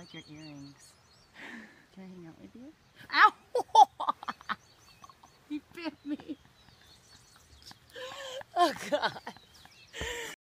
like your earrings. Can I hang out with you? Ow! He bit me. Oh, God.